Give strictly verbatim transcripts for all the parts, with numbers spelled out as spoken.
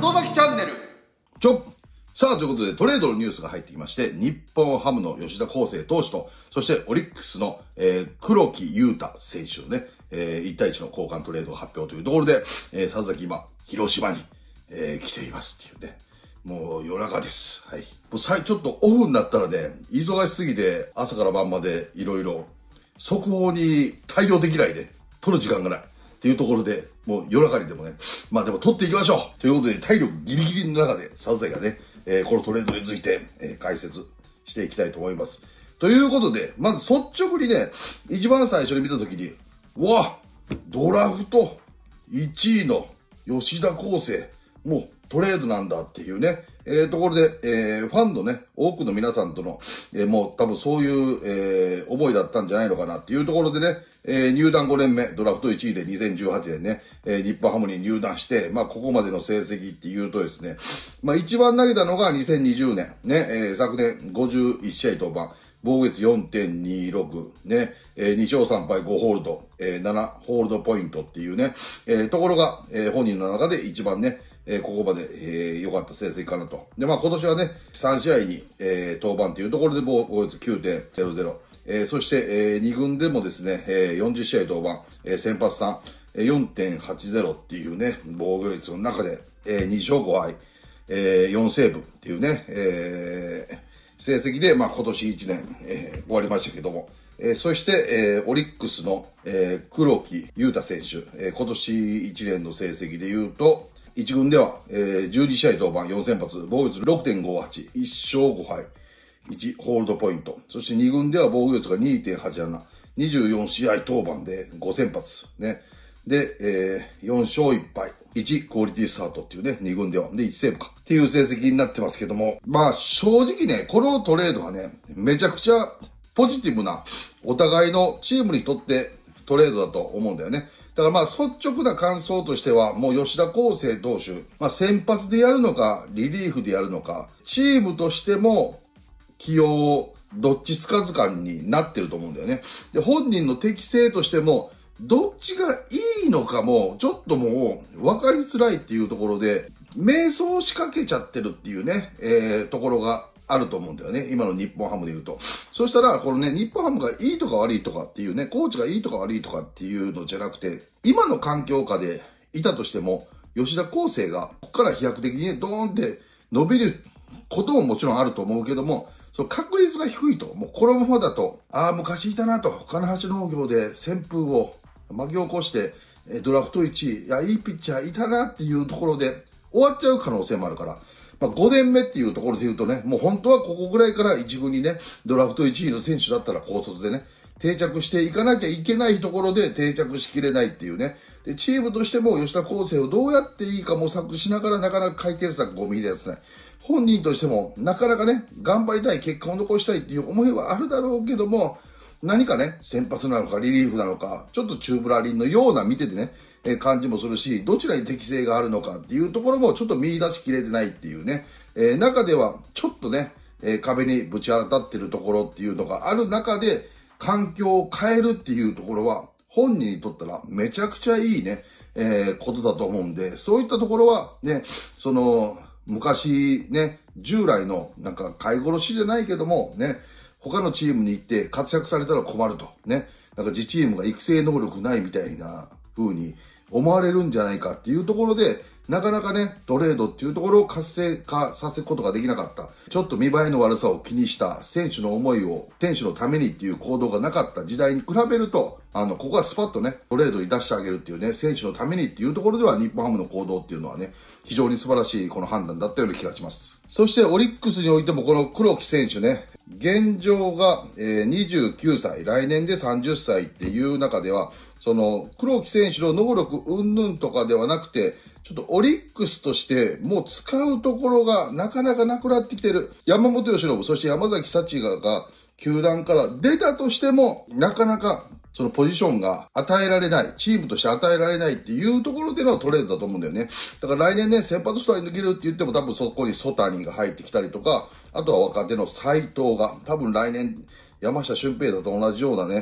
外崎チャンネル。ちょさあ、ということでトレードのニュースが入ってきまして、日本ハムの吉田康生投手と、そしてオリックスの、えー、黒木優太選手のね、えー、いち対いちの交換トレード発表というところで、えー、里崎今、広島に、えー、来ていますっていうね。もう夜中です。はい。もうさいちょっとオフになったらね、忙しすぎて朝から晩までいろいろ速報に対応できないで、取る時間がない。っていうところで、もう夜中にでもね、まあでも取っていきましょうということで、体力ギリギリの中で、里崎がね、えー、このトレードについて、えー、解説していきたいと思います。ということで、まず率直にね、一番最初に見たときに、うわ、ドラフトいちいの吉田康生、もうトレードなんだっていうね、えー、ところで、えー、ファンのね、多くの皆さんとの、えー、もう多分そういう、えー、思いだったんじゃないのかなっていうところでね、えー、入団ごねんめ、ドラフトいちいでにせんじゅうはちねんね、えー、日本ハムに入団して、まあ、ここまでの成績っていうとですね、まあ、一番投げたのがにせんにじゅうねん、ね、えー、昨年ごじゅういち試合登板、防御率 よんてんにろく、ね、えー、に勝さん敗ごホールド、えー、ななホールドポイントっていうね、えー、ところが、えー、本人の中で一番ね、えー、ここまで、えー、良かった成績かなと。で、まあ今年はね、さん試合に、えー、登板というところで防御率 きゅうてんゼロゼロ。えー、そして、えー、に軍でもですね、えー、よんじゅう試合登板、えー、先発さん、よんてんはちゼロっていうね、防御率の中で、えー、に勝ご敗、えー、よんセーブっていうね、えー、成績で、まあ今年いちねん、えー、終わりましたけども、えー、そして、えー、オリックスの、えー、黒木優太選手、えー、今年いちねんの成績で言うと、いち軍では、えー、じゅうに試合登板よん先発、防御率 ろくてんごはち、いち勝ご敗、いちホールドポイント。そしてに軍では防御率が にてんはちなな、にじゅうよん試合登板でご先発。ね。で、えー、よん勝いち敗、いちクオリティスタートっていうね、に軍では。で、いちセーブか。っていう成績になってますけども、まあ正直ね、このトレードがね、めちゃくちゃポジティブな、お互いのチームにとってトレードだと思うんだよね。だからまあ率直な感想としては、もう吉田康生投手、まあ先発でやるのか、リリーフでやるのか、チームとしても起用、どっちつかず感になってると思うんだよね。で、本人の適性としても、どっちがいいのかも、ちょっともう分かりづらいっていうところで、迷走しかけちゃってるっていうね、えー、ところがあると思うんだよね。今の日本ハムで言うと。そしたら、このね、日本ハムがいいとか悪いとかっていうね、コーチがいいとか悪いとかっていうのじゃなくて、今の環境下でいたとしても、吉田康生がここから飛躍的にね、ドーンって伸びることももちろんあると思うけども、その確率が低いと。もうこのままだと、ああ、昔いたなと。金橋農業で旋風を巻き起こして、ドラフトいちい、いや、いいピッチャーいたなっていうところで終わっちゃう可能性もあるから、まあ、ごねんめっていうところで言うとね、もう本当はここぐらいから一軍にね、ドラフトいちいの選手だったら高卒でね、定着していかなきゃいけないところで定着しきれないっていうね。で、チームとしても吉田康生をどうやっていいか模索しながらなかなか解決策が見出せない。本人としてもなかなかね、頑張りたい、結果を残したいっていう思いはあるだろうけども、何かね、先発なのかリリーフなのか、ちょっとチューブラリンのような見ててね、えー、感じもするし、どちらに適性があるのかっていうところもちょっと見出しきれてないっていうね、えー、中ではちょっとね、えー、壁にぶち当たってるところっていうのがある中で、環境を変えるっていうところは、本人にとったらめちゃくちゃいいね、えー、ことだと思うんで、そういったところはね、その、昔ね、従来のなんか飼い殺しじゃないけども、ね、他のチームに行って活躍されたら困ると。ね。なんか自チームが育成能力ないみたいな風に思われるんじゃないかっていうところで、なかなかね、トレードっていうところを活性化させることができなかった。ちょっと見栄えの悪さを気にした選手の思いを、選手のためにっていう行動がなかった時代に比べると、あの、ここはスパッとね、トレードに出してあげるっていうね、選手のためにっていうところでは日本ハムの行動っていうのはね、非常に素晴らしいこの判断だったような気がします。そしてオリックスにおいてもこの黒木選手ね、現状がにじゅうきゅうさい、来年でさんじゅっさいっていう中では、その黒木選手の能力云々とかではなくて、ちょっとオリックスとしてもう使うところがなかなかなくなってきてる。山本由伸、そして山崎幸也が球団から出たとしても、なかなかそのポジションが与えられない、チームとして与えられないっていうところでのトレードだと思うんだよね。だから来年ね、先発スターに抜けるって言っても多分そこにソタニが入ってきたりとか、あとは若手の斉藤が、多分来年山下俊平だと同じようなね、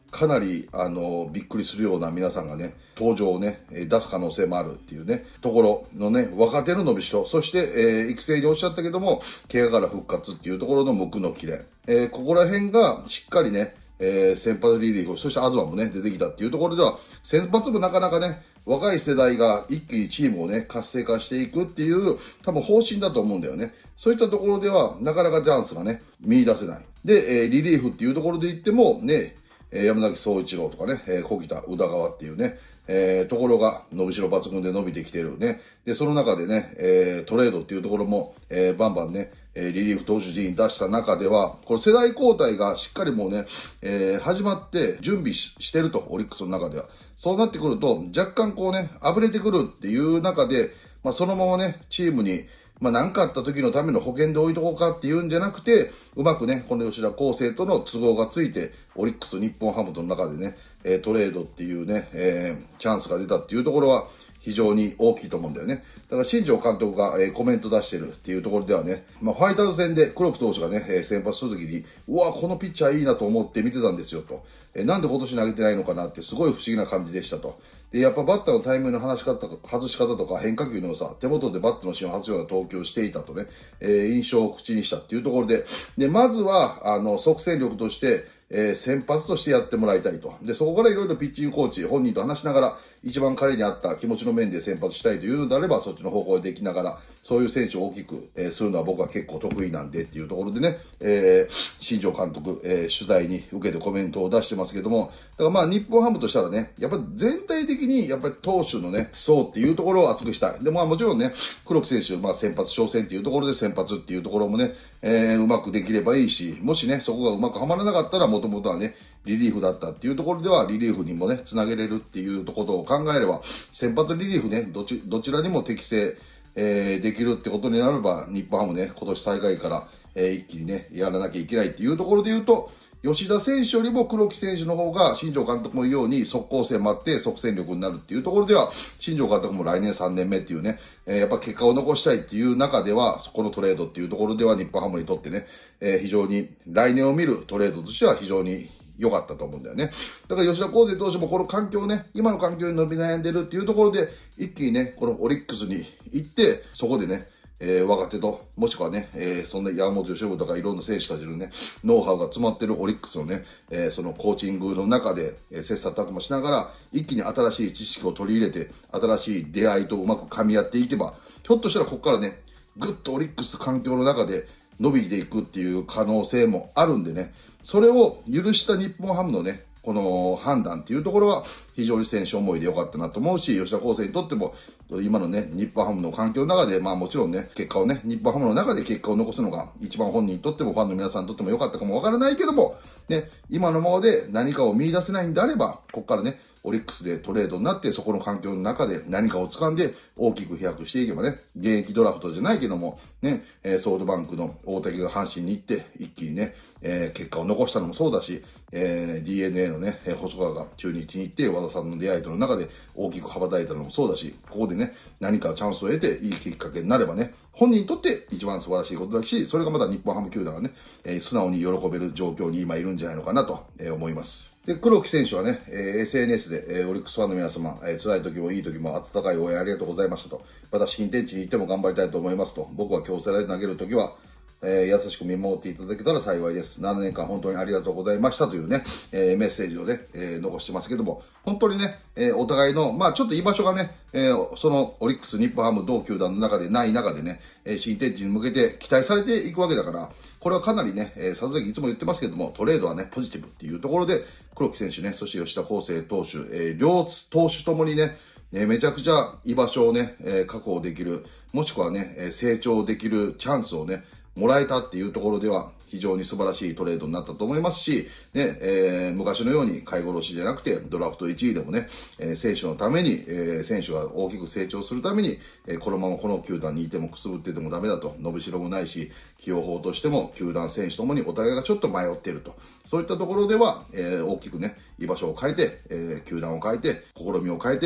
かなり、あの、びっくりするような皆さんがね、登場をね、出す可能性もあるっていうね、ところのね、若手の伸びしろ、そして、えー、育成におっしゃったけども、怪我から復活っていうところの無垢の切れ。えー、ここら辺がしっかりね、えー、先発リリーフ、そして東もね、出てきたっていうところでは、先発もなかなかね、若い世代が一気にチームをね、活性化していくっていう、多分方針だと思うんだよね。そういったところでは、なかなかチャンスがね、見出せない。で、えー、リリーフっていうところで言っても、ね、山崎総一郎とかね、小北、宇田川っていうね、えー、ところが伸びしろ抜群で伸びてきてるね。で、その中でね、えー、トレードっていうところも、えー、バンバンね、リリーフ投手陣出した中では、この世代交代がしっかりもうね、えー、始まって準備 し, してると、オリックスの中では。そうなってくると、若干こうね、溢れてくるっていう中で、まあそのままね、チームに、まあ何かあった時のための保険で置いとこうかっていうんじゃなくて、うまくね、この吉田康生との都合がついて、オリックス日本ハムとの中でね、トレードっていうね、えー、チャンスが出たっていうところは非常に大きいと思うんだよね。だから新庄監督が、えー、コメント出してるっていうところではね、まあファイターズ戦で黒木投手がね、えー、先発する時に、うわ、このピッチャーいいなと思って見てたんですよと。えー、なんで今年投げてないのかなってすごい不思議な感じでしたと。で、やっぱバッターのタイミングの話し方、外し方とか変化球のさ、手元でバットの芯を外すような投球をしていたとね、えー、印象を口にしたっていうところで、で、まずは、あの、即戦力として、えー、先発としてやってもらいたいと。で、そこからいろいろピッチングコーチ、本人と話しながら、一番彼に合った気持ちの面で先発したいというのであれば、そっちの方向でできながら、そういう選手を大きく、えー、するのは僕は結構得意なんでっていうところでね、えー、新庄監督、えー、取材に受けてコメントを出してますけども、だからまあ日本ハムとしたらね、やっぱり全体的に、やっぱり投手のね、層っていうところを厚くしたい。で、まあもちろんね、黒木選手、まあ先発挑戦っていうところで先発っていうところもね、えー、うまくできればいいし、もしね、そこがうまくはまらなかったら、もともとはね、リリーフだったっていうところでは、リリーフにもね、つなげれるっていうことを考えれば、先発リリーフね、どち、どちらにも適正、えー、できるってことになれば、日本ハムね、今年最下位から、えー、一気にね、やらなきゃいけないっていうところで言うと、吉田選手よりも黒木選手の方が、新庄監督も言うように、速攻戦待って即戦力になるっていうところでは、新庄監督も来年さんねんめっていうね、えー、やっぱ結果を残したいっていう中では、そこのトレードっていうところでは、日本ハムにとってね、えー、非常に、来年を見るトレードとしては非常に良かったと思うんだよね。だから吉田康生投手もこの環境ね、今の環境に伸び悩んでるっていうところで、一気にね、このオリックスに行って、そこでね、えー、若手と、もしくはね、えー、そんな山本由伸とかいろんな選手たちのね、ノウハウが詰まってるオリックスのね、えー、そのコーチングの中で、えー、切磋琢磨しながら、一気に新しい知識を取り入れて、新しい出会いとうまく噛み合っていけば、ひょっとしたらここからね、ぐっとオリックス環境の中で伸びていくっていう可能性もあるんでね、それを許した日本ハムのね、この判断っていうところは非常に選手思いで良かったなと思うし、吉田康生にとっても今のね、日本ハムの環境の中で、まあもちろんね、結果をね、日本ハムの中で結果を残すのが一番本人にとってもファンの皆さんにとっても良かったかもわからないけども、ね、今のままで何かを見出せないんであれば、ここからね、オリックスでトレードになって、そこの環境の中で何かを掴んで大きく飛躍していけばね、現役ドラフトじゃないけども、ね、ソフトバンクの大竹が阪神に行って、一気にね、えー、結果を残したのもそうだし、えー、ディーエヌエー のね、細川が中日に行って、和田さんの出会いとの中で大きく羽ばたいたのもそうだし、ここでね、何かチャンスを得ていいきっかけになればね、本人にとって一番素晴らしいことだし、それがまだ日本ハム球団がね、えー、素直に喜べる状況に今いるんじゃないのかなと思います。で、黒木選手はね、えー、エスエヌエス で、えー、オリックスファンの皆様、えー、辛い時もいい時も温かい応援ありがとうございましたと。また新天地に行っても頑張りたいと思いますと。僕は京セラで投げる時は、えー、優しく見守っていただけたら幸いです。ななねんかん本当にありがとうございましたというね、えー、メッセージをね、えー、残してますけども、本当にね、えー、お互いの、まあちょっと居場所がね、えー、そのオリックス、日本ハム同球団の中でない中でね、えー、新天地に向けて期待されていくわけだから、これはかなりね、えー、里崎いつも言ってますけども、トレードはね、ポジティブっていうところで、黒木選手ね、そして吉田康生投手、えー、両投手ともにね、えー、めちゃくちゃ居場所をね、えー、確保できる、もしくはね、えー、成長できるチャンスをね、もらえたっていうところでは非常に素晴らしいトレードになったと思いますし、ね、えー、昔のように買い殺しじゃなくてドラフトいちいでもね、えー、選手のために、えー、選手が大きく成長するために、えー、このままこの球団にいてもくすぶっててもダメだと、伸びしろもないし、起用法としても球団選手ともにお互いがちょっと迷っていると。そういったところでは、えー、大きくね、居場所を変えて、えー、球団を変えて、試みを変えて、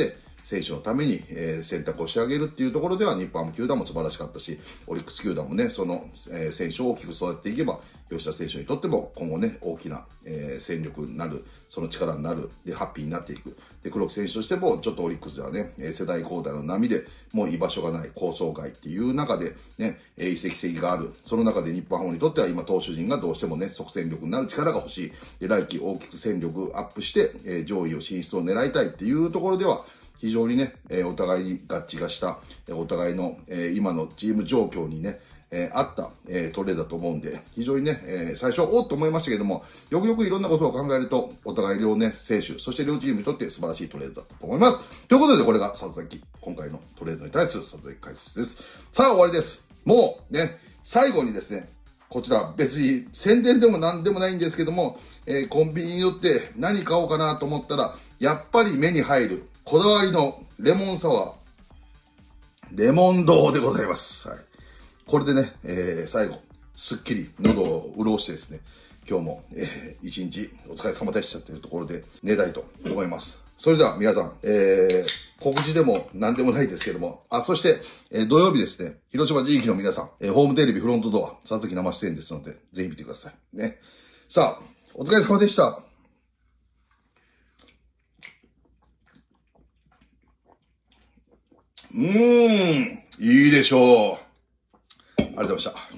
選手のために、えー、選択をしてあげるっていうところでは、日本ハム球団も素晴らしかったし、オリックス球団もね、その、えー、選手を大きく育てていけば、吉田選手にとっても今後ね、大きな、えー、戦力になる、その力になる、で、ハッピーになっていく。で、黒木選手としても、ちょっとオリックスではね、世代交代の波で、もう居場所がない構想外っていう中で、ね、移籍性がある。その中で日本ハムにとっては今投手陣がどうしてもね、即戦力になる力が欲しい。で、来季大きく戦力アップして、えー、上位を進出を狙いたいっていうところでは、非常にね、えー、お互いに合致がした、えー、お互いの、えー、今のチーム状況にね、えー、あった、えー、トレードだと思うんで、非常にね、えー、最初はおっと思いましたけども、よくよくいろんなことを考えると、お互い両ね、選手、そして両チームにとって素晴らしいトレードだったと思います。ということで、これが里崎、今回のトレードに対する里崎解説です。さあ、終わりです。もうね、最後にですね、こちら別に宣伝でも何でもないんですけども、えー、コンビニによって何買おうかなと思ったら、やっぱり目に入る、こだわりのレモンサワー、レモン堂でございます。はい。これでね、えー、最後、すっきり喉を潤してですね、今日も、えー、一日お疲れ様でしたというところで寝たいと思います。それでは皆さん、えー、告知でも何でもないですけども、あ、そして、えー、土曜日ですね、広島地域の皆さん、えー、ホームテレビフロントドア、佐々木生出演ですので、ぜひ見てください。ね。さあ、お疲れ様でした。うーん、いいでしょう。ありがとうございました。